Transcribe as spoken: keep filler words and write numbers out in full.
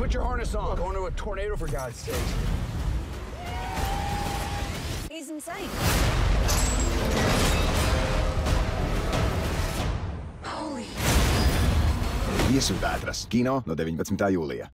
Put your harness on. Going to a tornado, for God's sake. He's insane. Viesuļvētras kino no deviņpadsmitā jūlija.